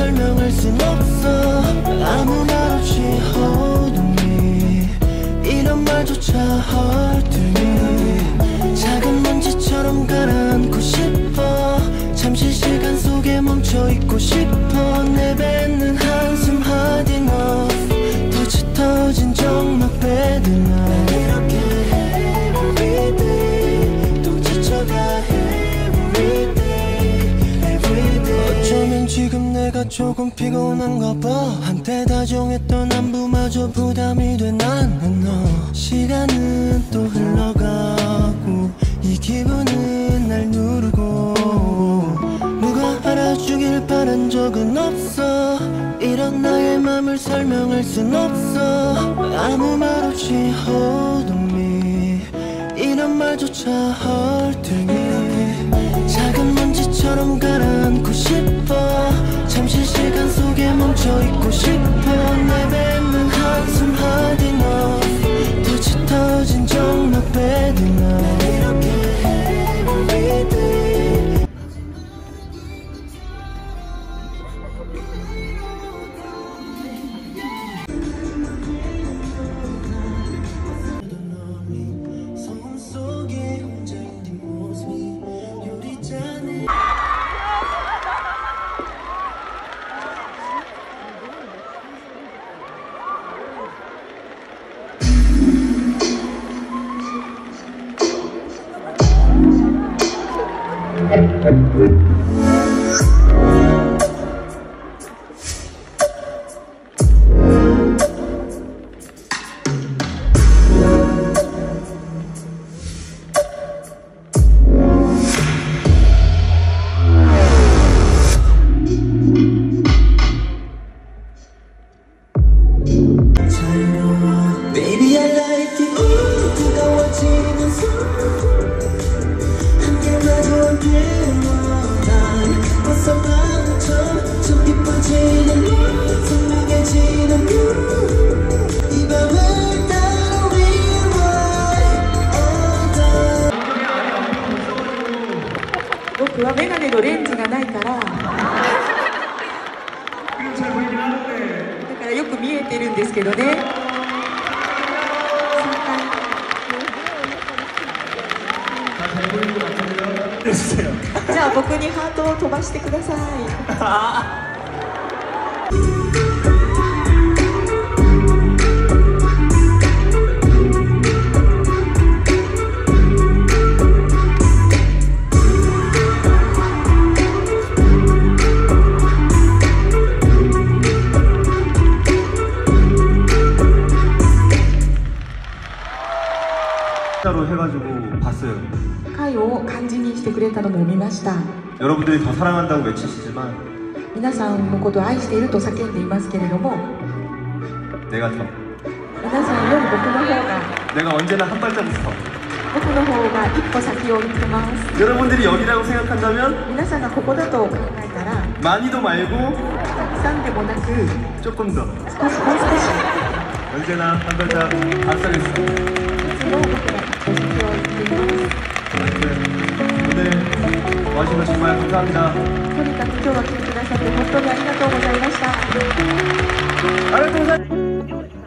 설명할 순 없어. 아무 말 없이 hold on me 이런 말조차 헐들니 작은 먼지처럼 가라앉고 싶어. 잠시 시간 속에 멈춰있고 싶어. 내뱉는 한숨 hard enough 더 짙어진 정막 bad enough 이렇게 everyday 또 지쳐가 everyday 어쩌면 지금 내가 조금 피곤한가 봐. 한때 다정했던 안부마저 부담이 돼 나는 너. 시간은 또 흘러가고 이 기분은 날 누르고 누가 알아주길 바란 적은 없어. 이런 나의 맘을 설명할 순 없어. 아무 말 없이 hold on me 이런 말조차 헐들니 작은 먼지처럼 가라앉고 싶어. 잠시 시간 속에 멈춰있고 싶어. 내뱉는 한숨 hard enough 더 짙어진 정막 bad enough 이렇게 everyday 소음 속에 혼자인 뒷모습이 요리잔에 Baby I like it 뜨거워지는 손 함께 마주한 난 벌써 멈춰 저 깊어지는 물 선명해지는 뷰 이 밤을 따라 rewrite 僕はメガネのレンズがないからだからよく見えてるんですけどね。じゃあ僕にハートを飛ばしてください。 로 해가지고 봤어요. 回を漢字にしてくれたのも見ました。 여러분들이 더 사랑한다고 외치시지만 皆さんのことを愛していると叫んでいますけれども 내가 더 皆さんより僕の方が 내가 언제나 한 발자국 더 僕の方が一歩先を行ってます。 여러분들이 여기라고 생각한다면 皆さんがここだと考えたら 많이도 말고 たくさんでもなく 조금 더 少しもう少し 언제나 한 발자국 앞서겠어. それを僕らお先を行っています。 오늘 와주셔서 정말 감사합니다. とにかく今日は来てくださって本当にありがとうございました。 ありがとうございます。